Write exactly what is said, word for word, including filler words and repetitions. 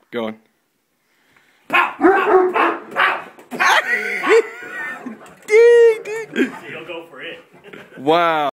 Go on. Pow! Pow! Pow! Pow! Pow! Ding, ding. He'll go for it. Wow.